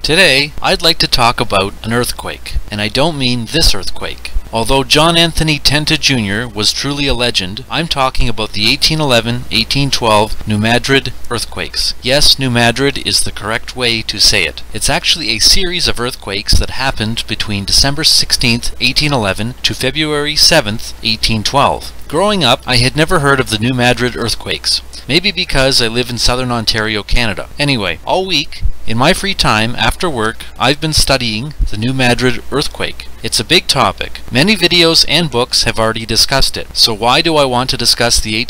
Today, I'd like to talk about an earthquake, and I don't mean this earthquake. Although John Anthony Tenta Jr. was truly a legend, I'm talking about the 1811-1812 New Madrid earthquakes. Yes, New Madrid is the correct way to say it. It's actually a series of earthquakes that happened between December 16th, 1811 to February 7th, 1812. Growing up, I had never heard of the New Madrid earthquakes. Maybe because I live in southern Ontario, Canada. Anyway, all week, in my free time after work, I've been studying the New Madrid earthquake. It's a big topic. Many videos and books have already discussed it. So why do I want to discuss the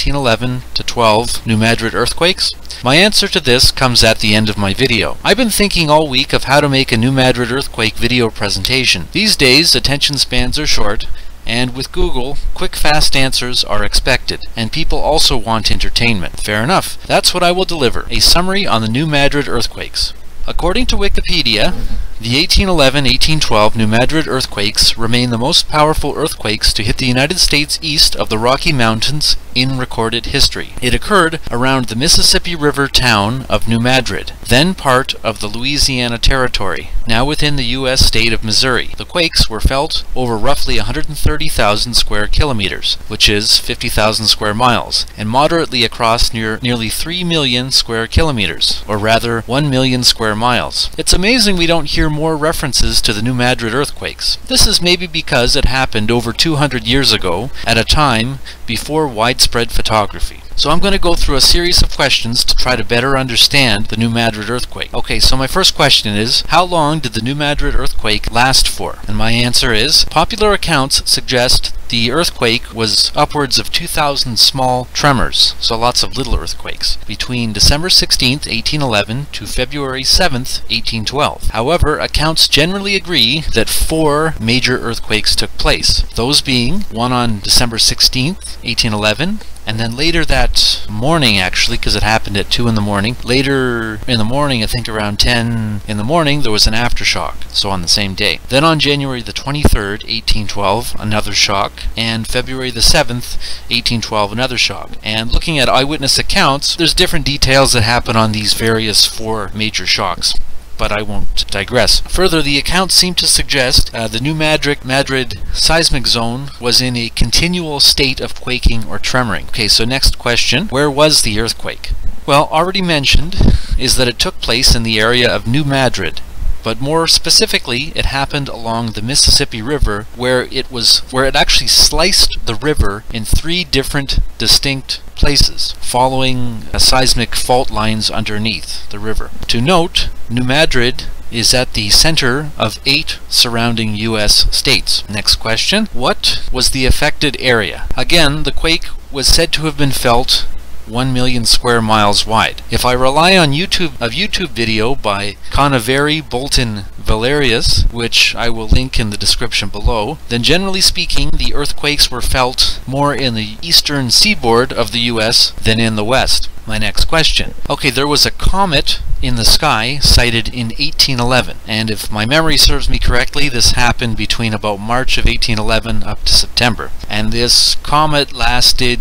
1811-12 New Madrid earthquakes? My answer to this comes at the end of my video. I've been thinking all week of how to make a New Madrid earthquake video presentation. These days, attention spans are short, and with Google, quick fast answers are expected, and people also want entertainment. Fair enough. That's what I will deliver, a summary on the New Madrid earthquakes. According to Wikipedia, the 1811-1812 New Madrid earthquakes remain the most powerful earthquakes to hit the United States east of the Rocky Mountains in recorded history. It occurred around the Mississippi River town of New Madrid, then part of the Louisiana Territory, now within the U.S. state of Missouri. The quakes were felt over roughly 130,000 square kilometers, which is 50,000 square miles, and moderately across nearly 3 million square kilometers, or rather 1 million square miles. It's amazing we don't hear more references to the New Madrid earthquakes. This is maybe because it happened over 200 years ago, at a time before widespread photography. So I'm going to go through a series of questions to try to better understand the New Madrid earthquake. Okay, so my first question is, how long did the New Madrid earthquake last for? And my answer is, popular accounts suggest the earthquake was upwards of 2,000 small tremors, so lots of little earthquakes, between December 16th, 1811 to February 7th, 1812. However, accounts generally agree that 4 major earthquakes took place, those being one on December 16th, 1811, and then later that morning, actually, because it happened at 2 in the morning, later in the morning, I think around 10 in the morning, there was an aftershock, so on the same day. Then on January the 23rd, 1812, another shock, and February the 7th, 1812, another shock. And looking at eyewitness accounts, there's different details that happen on these various 4 major shocks, but I won't digress. Further, the accounts seem to suggest the New Madrid seismic zone was in a continual state of quaking or tremoring. Okay, so next question, where was the earthquake? Well, already mentioned is that it took place in the area of New Madrid, but more specifically, it happened along the Mississippi River, where it actually sliced the river in 3 different distinct places, following seismic fault lines underneath the river. To note, New Madrid is at the center of 8 surrounding U.S. states. Next question, what was the affected area? Again, the quake was said to have been felt 1 million square miles wide. If I rely on a YouTube video by Conaveri Bolton Valerius, which I will link in the description below, then generally speaking, the earthquakes were felt more in the eastern seaboard of the US than in the west. My next question. Okay, there was a comet in the sky sighted in 1811, and if my memory serves me correctly, this happened between about March of 1811 up to September. And this comet lasted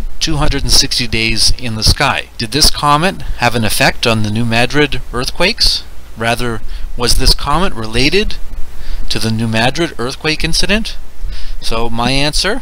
260 days in the sky. Did this comet have an effect on the New Madrid earthquakes? Rather, was this comet related to the New Madrid earthquake incident? So my answer?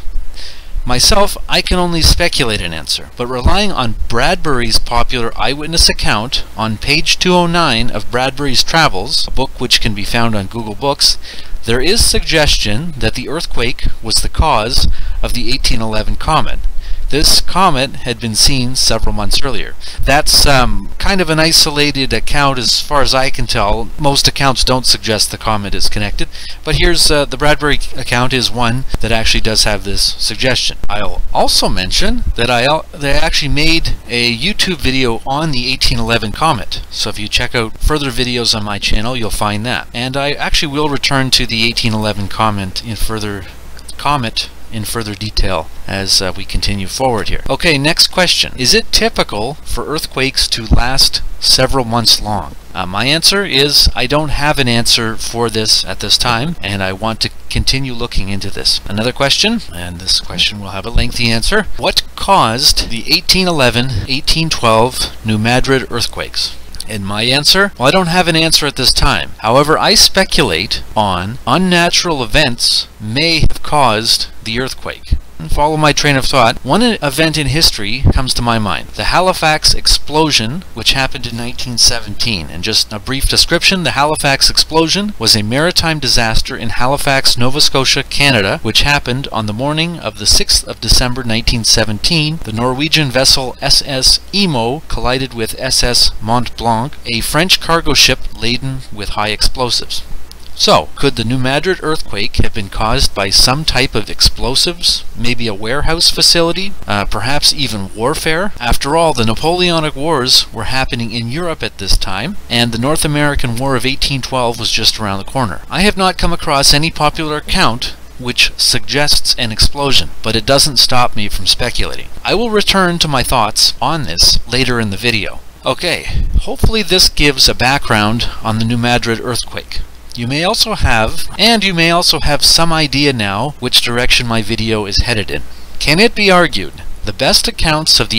Myself, I can only speculate an answer, but relying on Bradbury's popular eyewitness account on page 209 of Bradbury's Travels, a book which can be found on Google Books, there is suggestion that the earthquake was the cause of the 1811 comet. This comet had been seen several months earlier. That's kind of an isolated account as far as I can tell. Most accounts don't suggest the comet is connected, but here's the Bradbury account is one that actually does have this suggestion. I'll also mention that they actually made a YouTube video on the 1811 comet, so if you check out further videos on my channel, you'll find that. And I actually will return to the 1811 comet in further detail as we continue forward here. Okay, next question. Is it typical for earthquakes to last several months long? My answer is I don't have an answer for this at this time, and I want to continue looking into this. Another question, and this question will have a lengthy answer. What caused the 1811-1812 New Madrid earthquakes? And my answer? Well, I don't have an answer at this time. However, I speculate on unnatural events may have caused the earthquake. Follow my train of thought. One event in history comes to my mind. The Halifax explosion, which happened in 1917. And just a brief description, the Halifax explosion was a maritime disaster in Halifax, Nova Scotia, Canada, which happened on the morning of the 6th of December 1917. The Norwegian vessel SS Emo collided with SS Mont Blanc, a French cargo ship laden with high explosives. So, could the New Madrid earthquake have been caused by some type of explosives? Maybe a warehouse facility? Perhaps even warfare? After all, the Napoleonic Wars were happening in Europe at this time, and the North American War of 1812 was just around the corner. I have not come across any popular account which suggests an explosion, but it doesn't stop me from speculating. I will return to my thoughts on this later in the video. Okay, hopefully this gives a background on the New Madrid earthquake. You may also have some idea now which direction my video is headed in. Can it be argued the best accounts of the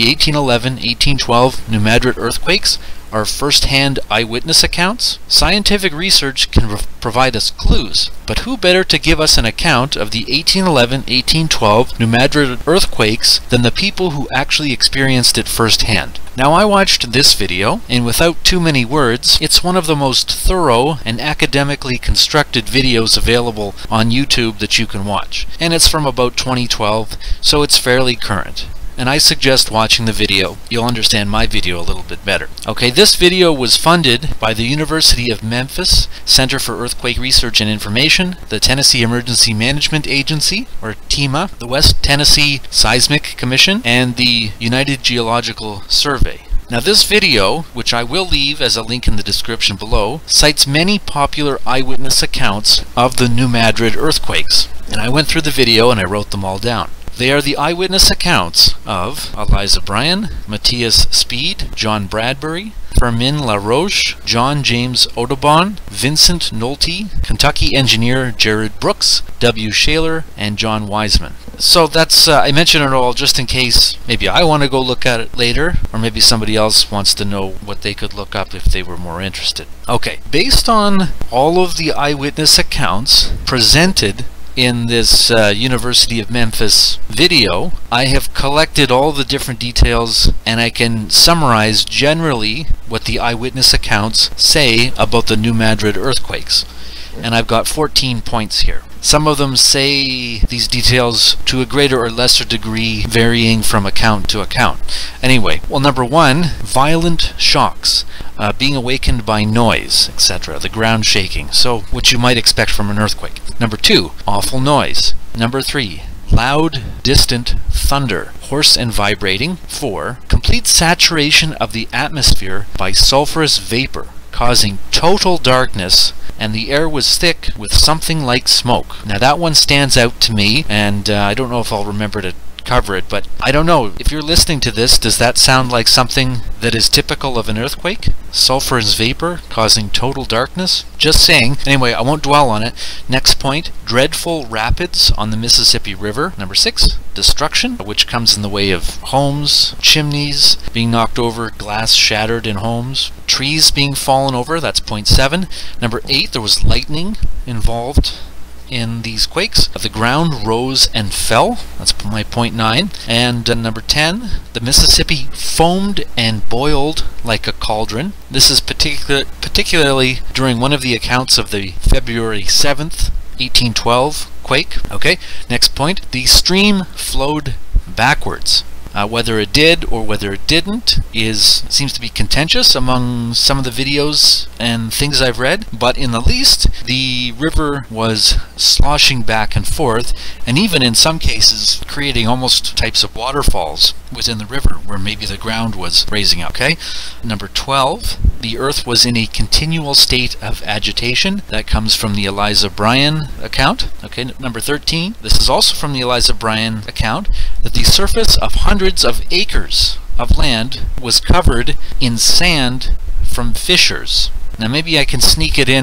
1811-1812 New Madrid earthquakes are first-hand eyewitness accounts? Scientific research can provide us clues, but who better to give us an account of the 1811-1812 New Madrid earthquakes than the people who actually experienced it firsthand? Now, I watched this video, and without too many words, it's one of the most thorough and academically constructed videos available on YouTube that you can watch. And it's from about 2012, so it's fairly current. And I suggest watching the video. You'll understand my video a little bit better. Okay, this video was funded by the University of Memphis Center for Earthquake Research and Information, the Tennessee Emergency Management Agency, or TEMA, the West Tennessee Seismic Commission, and the United Geological Survey. Now this video, which I will leave as a link in the description below, cites many popular eyewitness accounts of the New Madrid earthquakes. And I went through the video and I wrote them all down. They are the eyewitness accounts of Eliza Bryan, Matthias Speed, John Bradbury, Fermin LaRoche, John James Audubon, Vincent Nolte, Kentucky engineer Jared Brooks, W. Shaler, and John Wiseman. So that's, I mention it all just in case maybe I want to go look at it later, or maybe somebody else wants to know what they could look up if they were more interested. Okay, based on all of the eyewitness accounts presented in this University of Memphis video, I have collected all the different details, and I can summarize generally what the eyewitness accounts say about the New Madrid earthquakes. And I've got 14 points here. Some of them say these details to a greater or lesser degree, varying from account to account. Anyway, well, number one, violent shocks, being awakened by noise, etc., the ground shaking, so what you might expect from an earthquake. Number two, awful noise. Number three, loud, distant thunder, hoarse and vibrating. 4, complete saturation of the atmosphere by sulfurous vapor, causing total darkness, and the air was thick with something like smoke. Now that one stands out to me, and I don't know if I'll remember to cover it, but I don't know. If you're listening to this, does that sound like something that is typical of an earthquake? Sulfurous vapor causing total darkness? Just saying. Anyway, I won't dwell on it. Next point, dreadful rapids on the Mississippi River. Number 6, destruction, which comes in the way of homes, chimneys being knocked over, glass shattered in homes, trees being fallen over. That's point 7. Number 8, there was lightning involved in these quakes. The ground rose and fell. That's my point 9. And number 10, the Mississippi foamed and boiled like a cauldron. This is particularly during one of the accounts of the February 7th, 1812 quake. Okay, next point, the stream flowed backwards. Whether it did or whether it didn't seems to be contentious among some of the videos and things I've read, but in the least, the river was sloshing back and forth, and even in some cases creating almost types of waterfalls within the river where maybe the ground was raising up. Okay, number 12, the earth was in a continual state of agitation. That comes from the Eliza Bryan account. Okay, number 13, this is also from the Eliza Bryan account, that the surface of hundreds of acres of land was covered in sand from fissures. Now maybe I can sneak it in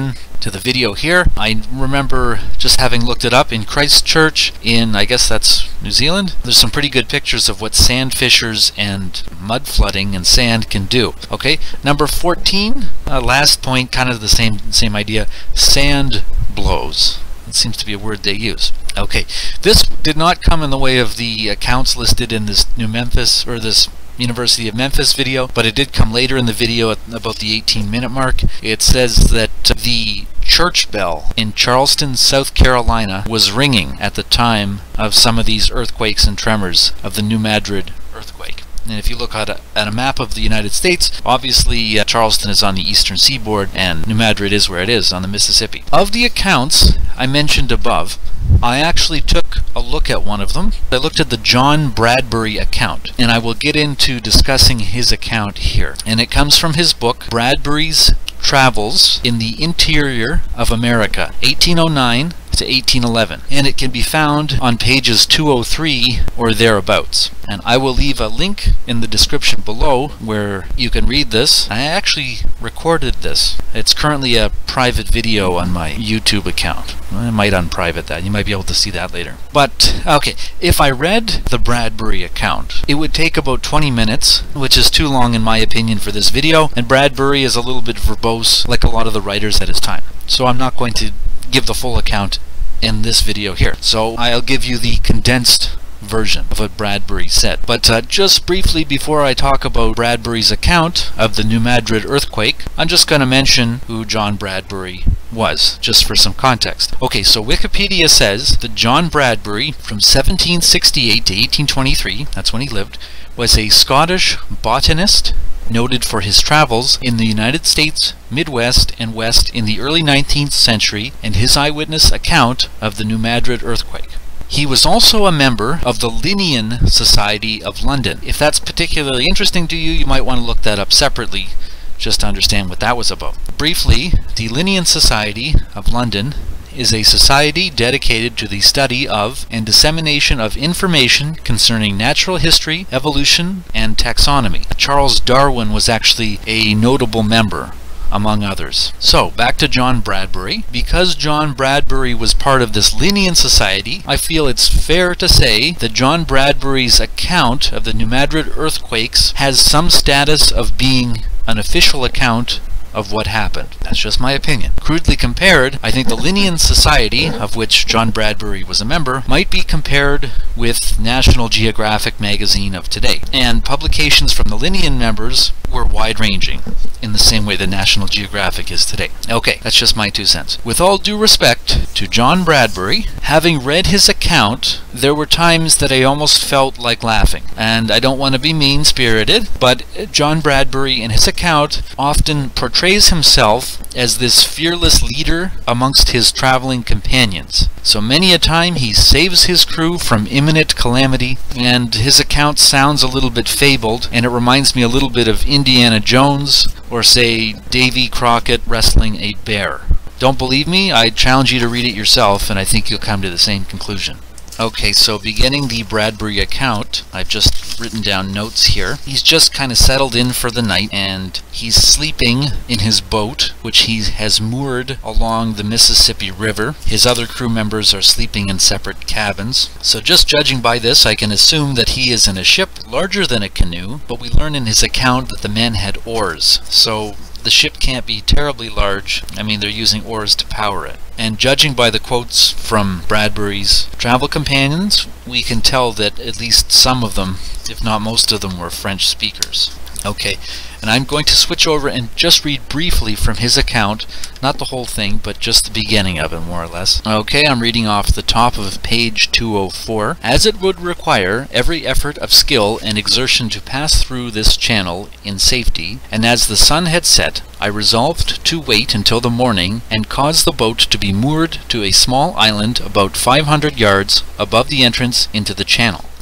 to the video here. I remember just having looked it up in Christchurch in, I guess that's New Zealand. There's some pretty good pictures of what sand fissures and mud flooding and sand can do. Okay, number 14, last point, kind of the same idea, sand blows. It seems to be a word they use. Okay, this did not come in the way of the accounts listed in this New Memphis, or this University of Memphis video, but it did come later in the video at about the 18-minute mark. It says that the church bell in Charleston, South Carolina was ringing at the time of some of these earthquakes and tremors of the New Madrid earthquake. And if you look at a map of the United States, obviously Charleston is on the eastern seaboard and New Madrid is where it is, on the Mississippi. Of the accounts I mentioned above, I actually took a look at one of them. I looked at the John Bradbury account, and I will get into discussing his account here. And it comes from his book, Bradbury's Travels in the Interior of America, 1809 to 1811, and it can be found on pages 203 or thereabouts. And I will leave a link in the description below where you can read this. I actually recorded this. It's currently a private video on my YouTube account. I might unprivate that. You might be able to see that later. But, okay, if I read the Bradbury account, it would take about 20 minutes, which is too long in my opinion for this video, and Bradbury is a little bit verbose like a lot of the writers at his time. So I'm not going to give the full account in this video here. So I'll give you the condensed version of what Bradbury said. But just briefly before I talk about Bradbury's account of the New Madrid earthquake, I'm just going to mention who John Bradbury was, just for some context. Okay, so Wikipedia says that John Bradbury, from 1768 to 1823, that's when he lived, was a Scottish botanist, noted for his travels in the United States, Midwest, and West in the early 19th century, and his eyewitness account of the New Madrid earthquake. He was also a member of the Linnean Society of London. If that's particularly interesting to you, you might want to look that up separately, just to understand what that was about. Briefly, the Linnean Society of London is a society dedicated to the study of and dissemination of information concerning natural history, evolution, and taxonomy. Charles Darwin was actually a notable member, among others. So, back to John Bradbury. Because John Bradbury was part of this Linnean Society, I feel it's fair to say that John Bradbury's account of the New Madrid earthquakes has some status of being an official account of what happened. That's just my opinion. Crudely compared, I think the Linnean Society, of which John Bradbury was a member, might be compared with National Geographic magazine of today. And publications from the Linnean members were wide-ranging, in the same way that National Geographic is today. Okay, that's just my 2 cents. With all due respect to John Bradbury, having read his account, there were times that I almost felt like laughing. And I don't want to be mean-spirited, but John Bradbury in his account often portrays himself as this fearless leader amongst his traveling companions. So many a time he saves his crew from imminent calamity, and his account sounds a little bit fabled, and it reminds me a little bit of Indiana Jones, or say Davy Crockett wrestling a bear. Don't believe me? I challenge you to read it yourself, and I think you'll come to the same conclusion. Okay, so beginning the Bradbury account, I've just written down notes here. He's just kind of settled in for the night, and he's sleeping in his boat, which he has moored along the Mississippi River. His other crew members are sleeping in separate cabins. So just judging by this, I can assume that he is in a ship larger than a canoe, but we learn in his account that the men had oars. So the ship can't be terribly large. I mean, they're using oars to power it. And judging by the quotes from Bradbury's travel companions, we can tell that at least some of them, if not most of them, were French speakers. Okay, and I'm going to switch over and just read briefly from his account, not the whole thing, but just the beginning of it, more or less. Okay, I'm reading off the top of page 204. As it would require every effort of skill and exertion to pass through this channel in safety, and as the sun had set, I resolved to wait until the morning and cause the boat to be moored to a small island about 500 yards above the entrance into the channel.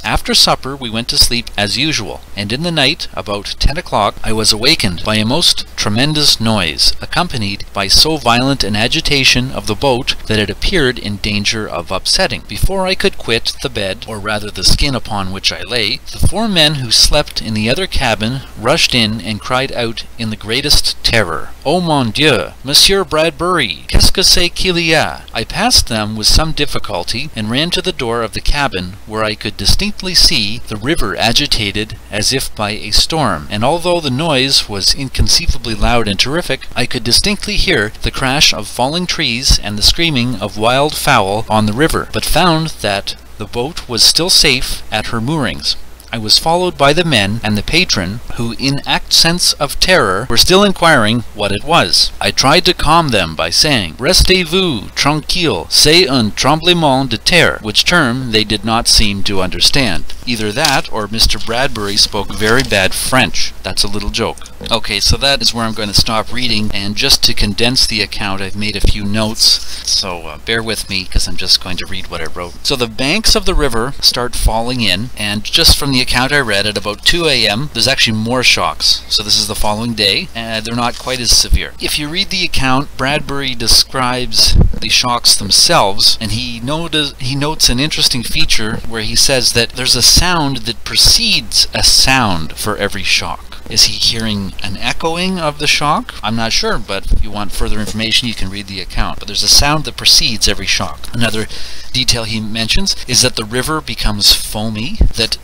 After supper we went to sleep as usual, and in the night, about 10 o'clock, I was awakened by a most tremendous noise, accompanied by so violent an agitation of the boat that it appeared in danger of upsetting. Before I could quit the bed, or rather the skin upon which I lay, the 4 men who slept in the other cabin rushed in and cried out in the greatest terror, "Oh mon Dieu, Monsieur Bradbury, qu'est-ce que c'est qu'il y a?" I passed them with some difficulty, and ran to the door of the cabin, where I could distinctly see the river agitated as if by a storm, and although the noise was inconceivably loud and terrific, I could distinctly hear the crash of falling trees and the screaming of wild fowl on the river, but found that the boat was still safe at her moorings. I was followed by the men and the patron, who in accents of terror were still inquiring what it was. I tried to calm them by saying, "Restez-vous tranquille, c'est un tremblement de terre," which term they did not seem to understand. Either that, or Mr. Bradbury spoke very bad French. That's a little joke. Okay, so that is where I'm going to stop reading, and just to condense the account, I've made a few notes, so bear with me, because I'm just going to read what I wrote. So the banks of the river start falling in, and just from the account I read, at about 2 a.m., there's actually more shocks. So this is the following day, and they're not quite as severe. If you read the account, Bradbury describes the shocks themselves, and he notes an interesting feature where he says that there's a sound that precedes a sound for every shock. Is he hearing an echoing of the shock? I'm not sure, but if you want further information, you can read the account. But there's a sound that precedes every shock. Another detail he mentions is that the river becomes foamy, that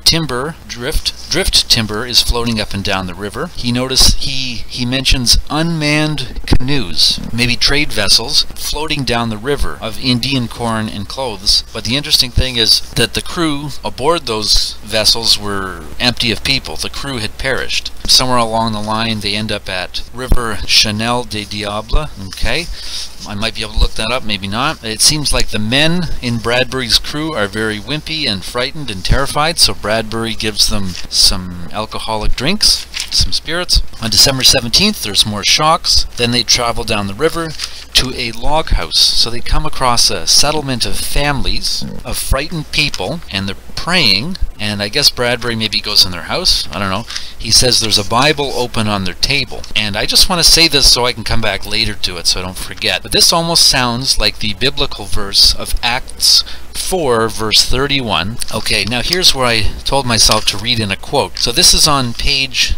drift timber is floating up and down the river. He mentions unmanned canoes, maybe trade vessels, floating down the river of Indian corn and clothes. But the interesting thing is that the crew aboard those vessels were empty of people. The crew had perished. Somewhere along the line, they end up at River Chanel des Diables. Okay, I might be able to look that up, maybe not. It seems like the men in Bradbury's crew are very wimpy and frightened and terrified, so Bradbury gives them some alcoholic drinks, some spirits. On December 17th, there's more shocks. Then they travel down the river to a log house. So they come across a settlement of families of frightened people, and they're praying, and I guess Bradbury maybe goes in their house, I don't know. He says there's a Bible open on their table, and I just want to say this so I can come back later to it so I don't forget, but this almost sounds like the biblical verse of Acts 4 verse 31. Okay, now here's where I told myself to read in a quote. So this is on page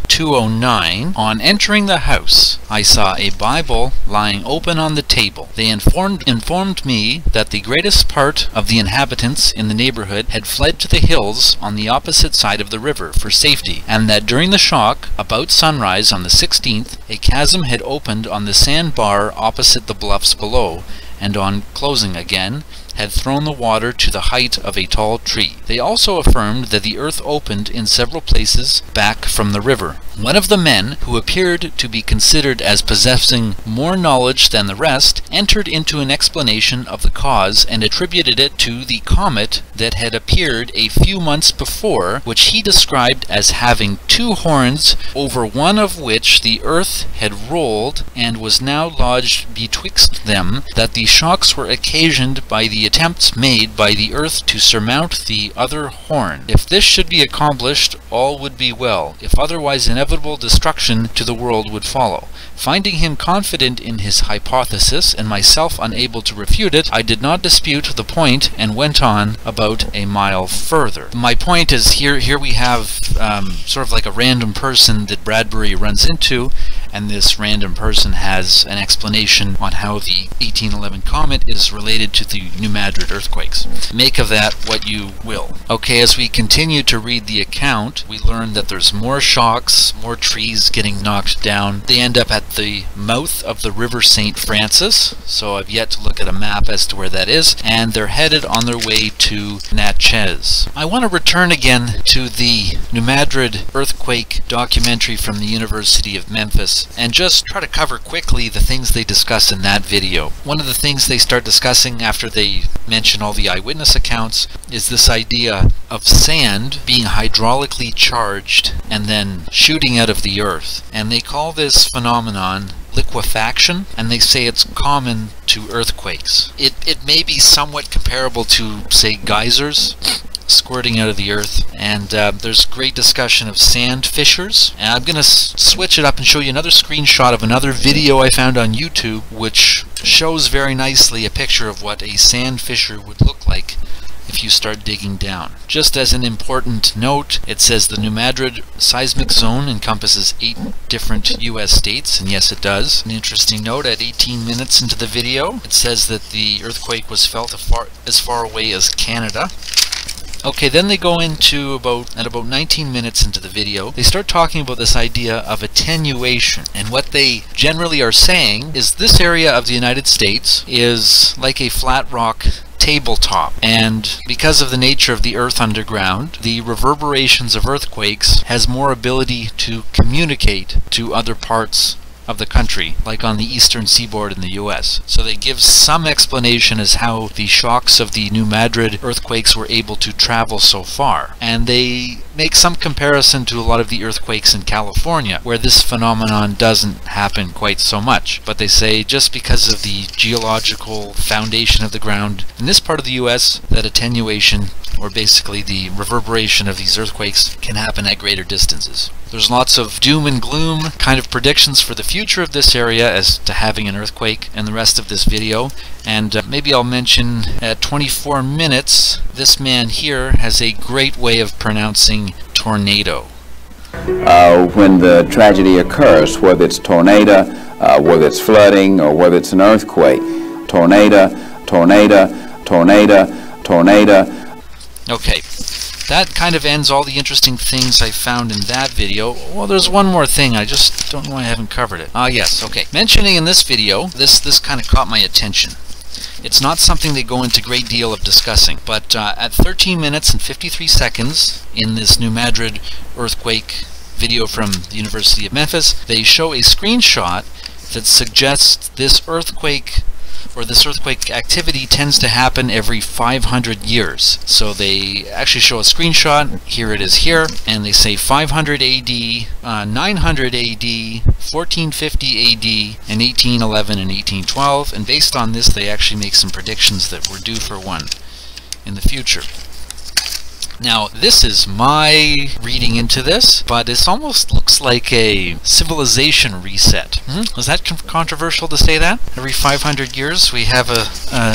209. "On entering the house, I saw a Bible lying open on the table. They informed me that the greatest part of the inhabitants in the neighborhood had fled to the hills on the opposite side of the river for safety, and that during the shock, about sunrise on the 16th, a chasm had opened on the sandbar opposite the bluffs below, and on closing again, had thrown the water to the height of a tall tree. They also affirmed that the earth opened in several places back from the river. One of the men, who appeared to be considered as possessing more knowledge than the rest, entered into an explanation of the cause and attributed it to the comet that had appeared a few months before, which he described as having 2 horns, over one of which the earth had rolled and was now lodged betwixt them, that the shocks were occasioned by the attempts made by the earth to surmount the other horn. If this should be accomplished, all would be well. If otherwise, inevitable destruction to the world would follow. Finding him confident in his hypothesis, and myself unable to refute it, I did not dispute the point and went on about a mile further." My point is, here we have sort of like a random person that Bradbury runs into, and this random person has an explanation on how the 1811 comet is related to the New Madrid earthquakes. Make of that what you will. Okay, as we continue to read the account, we learn that there's more shocks, more trees getting knocked down. They end up at the mouth of the River St. Francis, so I've yet to look at a map as to where that is, and they're headed on their way to Natchez. I want to return again to the New Madrid earthquake documentary from the University of Memphis, and just try to cover quickly the things they discuss in that video. One of the things they start discussing after they mention all the eyewitness accounts is this idea of sand being hydraulically charged and then shooting out of the earth, and they call this phenomenon liquefaction, and they say it's common to earthquakes. It may be somewhat comparable to, say, geysers. squirting out of the earth, and there's great discussion of sand fissures. And I'm going to switch it up and show you another screenshot of another video I found on YouTube, which shows very nicely a picture of what a sand fissure would look like if you start digging down. Just as an important note, it says the New Madrid seismic zone encompasses 8 different US states, and yes, it does. An interesting note, at 18 minutes into the video, it says that the earthquake was felt as far away as Canada. Okay, then they go into about 19 minutes into the video, they start talking about this idea of attenuation. And what they generally are saying is this area of the United States is like a flat rock tabletop, and because of the nature of the earth underground, the reverberations of earthquakes has more ability to communicate to other parts of the country, like on the eastern seaboard in the US. So they give some explanation as how the shocks of the New Madrid earthquakes were able to travel so far. And they make some comparison to a lot of the earthquakes in California, where this phenomenon doesn't happen quite so much. But they say just because of the geological foundation of the ground in this part of the US, that attenuation, or basically the reverberation of these earthquakes, can happen at greater distances. There's lots of doom and gloom kind of predictions for the future of this area as to having an earthquake in the rest of this video. And maybe I'll mention at 24 minutes, this man here has a great way of pronouncing tornado. When the tragedy occurs, whether it's tornado, whether it's flooding, or whether it's an earthquake, tornado, tornado, tornado, tornado. Okay, that kind of ends all the interesting things I found in that video. Well, there's one more thing, I just don't know why I haven't covered it. Yes, okay. Mentioning in this video, this kind of caught my attention. It's not something they go into great deal of discussing, but at 13 minutes and 53 seconds in this New Madrid earthquake video from the University of Memphis, they show a screenshot that suggests this earthquake activity tends to happen every 500 years. So they actually show a screenshot, here it is here, and they say 500 AD, 900 AD, 1450 AD, and 1811 and 1812, and based on this they actually make some predictions that we're due for one in the future. Now, this is my reading into this, but it almost looks like a civilization reset. Is that controversial to say that? Every 500 years we have a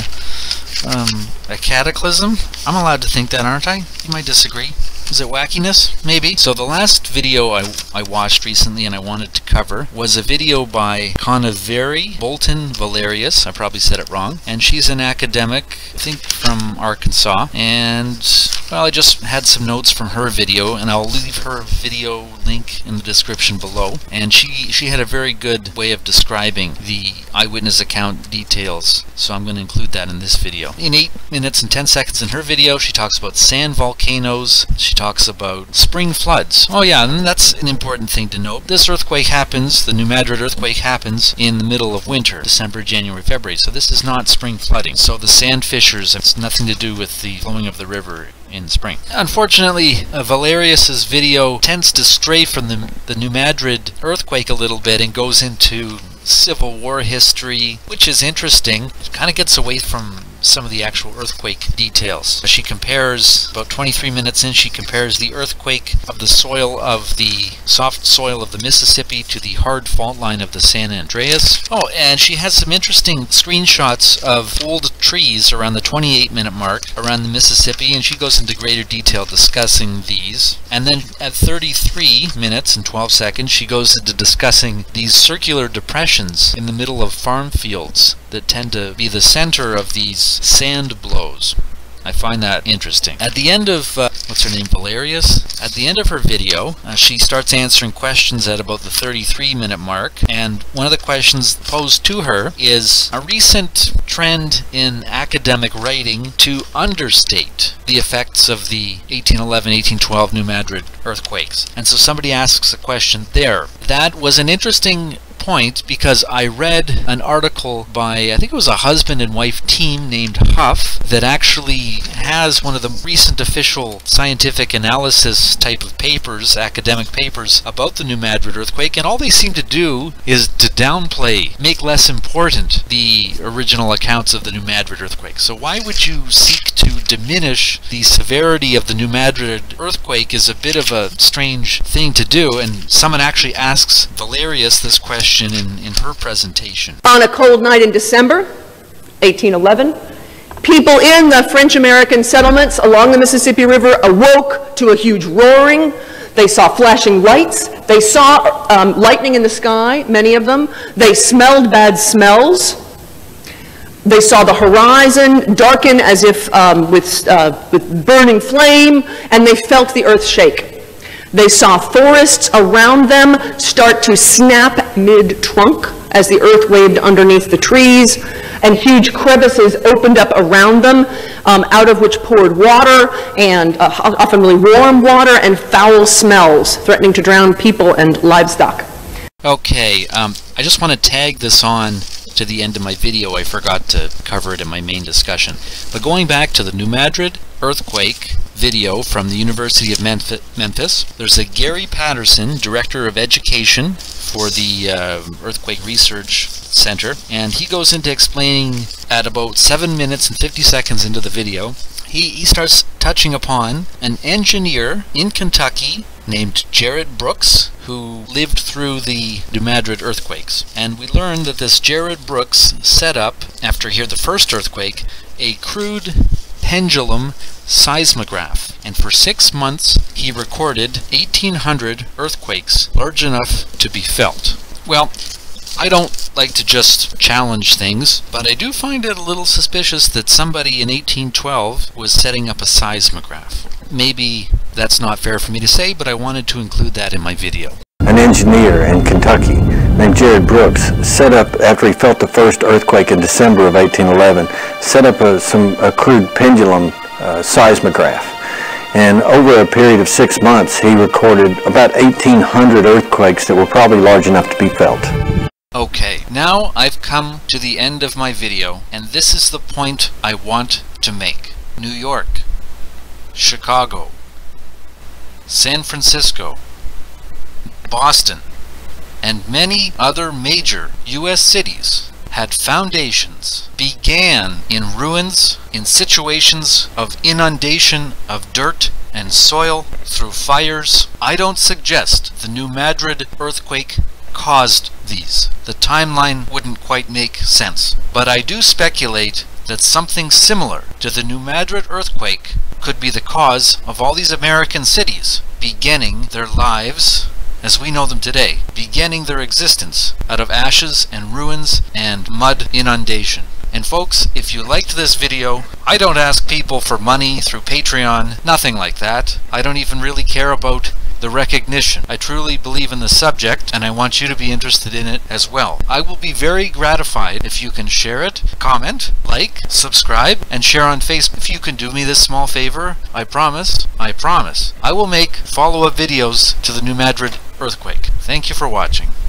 cataclysm? I'm allowed to think that, aren't I? You might disagree. Is it wackiness? Maybe. So the last video I watched recently and I wanted to cover was a video by Conaveri Bolton Valerius. I probably said it wrong. And she's an academic, I think from Arkansas. And, well, I just had some notes from her video, and I'll leave her video link in the description below. And she had a very good way of describing the eyewitness account details. So I'm going to include that in this video. In 8 minutes and 10 seconds in her video, she talks about sand volcanoes. She talks about spring floods. Oh yeah, and that's an important thing to note. This earthquake happens, the New Madrid earthquake happens in the middle of winter, December, January, February. So this is not spring flooding. So the sand fissures have nothing to do with the flowing of the river in spring. Unfortunately, Valerius's video tends to stray from the New Madrid earthquake a little bit and goes into Civil War history, which is interesting. It kind of gets away from some of the actual earthquake details. She compares, about 23 minutes in, she compares the earthquake of the soil of the soft soil of the Mississippi to the hard fault line of the San Andreas. Oh, and she has some interesting screenshots of old trees around the 28-minute mark around the Mississippi, and she goes into greater detail discussing these. And then at 33 minutes and 12 seconds, she goes into discussing these circular depressions in the middle of farm fields that tend to be the center of these sand blows. I find that interesting. At the end of, what's her name, Valerius? At the end of her video, she starts answering questions at about the 33-minute mark, and one of the questions posed to her is a recent trend in academic writing to understate the effects of the 1811-1812 New Madrid earthquakes. And so somebody asks a question there. That was an interesting point because I read an article by, I think it was a husband and wife team named Huff, that actually has one of the recent official scientific analysis type of papers, academic papers, about the New Madrid earthquake, and all they seem to do is to downplay, make less important the original accounts of the New Madrid earthquake. So why would you seek to diminish the severity of the New Madrid earthquake is a bit of a strange thing to do, and someone actually asks Valerius this question in her presentation. On a cold night in December 1811, people in the French-American settlements along the Mississippi River awoke to a huge roaring. They saw flashing lights. They saw lightning in the sky, many of them. They smelled bad smells. They saw the horizon darken as if with burning flame, and they felt the earth shake. They saw forests around them start to snap mid-trunk as the earth waved underneath the trees, and huge crevices opened up around them, out of which poured water, and often really warm water, and foul smells threatening to drown people and livestock. Okay, I just want to tag this on to the end of my video. I forgot to cover it in my main discussion. But going back to the New Madrid earthquake video from the University of Memphis, there's a Gary Patterson, Director of Education for the Earthquake Research Center, and he goes into explaining at about 7 minutes and 50 seconds into the video, he starts touching upon an engineer in Kentucky named Jared Brooks, who lived through the New Madrid earthquakes. And we learned that this Jared Brooks set up, after here the first earthquake, a crude pendulum seismograph. And for 6 months he recorded 1,800 earthquakes large enough to be felt. Well, I don't like to just challenge things, but I do find it a little suspicious that somebody in 1812 was setting up a seismograph. Maybe that's not fair for me to say, but I wanted to include that in my video. An engineer in Kentucky named Jared Brooks set up, after he felt the first earthquake in December of 1811, set up a crude pendulum seismograph. And over a period of 6 months, he recorded about 1,800 earthquakes that were probably large enough to be felt. Okay, now I've come to the end of my video, and this is the point I want to make. New York, Chicago, San Francisco, Boston, and many other major U.S. cities had foundations, began in ruins, in situations of inundation of dirt and soil through fires. I don't suggest the New Madrid earthquake caused these. The timeline wouldn't quite make sense. But I do speculate that something similar to the New Madrid earthquake could be the cause of all these American cities beginning their lives as we know them today, beginning their existence out of ashes and ruins and mud inundation. And folks, if you liked this video, I don't ask people for money through Patreon, nothing like that. I don't even really care about the recognition. I truly believe in the subject, and I want you to be interested in it as well. I will be very gratified if you can share it, comment, like, subscribe, and share on Facebook. If you can do me this small favor, I promise, I will make follow-up videos to the New Madrid earthquake. Thank you for watching.